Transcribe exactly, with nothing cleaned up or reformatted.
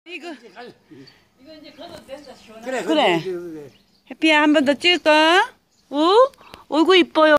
이거 이거 이제 걷어도 된다, 시원하게. 그래, 그래. 그래, 그래. 해피야 한 번 더 찍을까? 어? 어이구 이뻐요.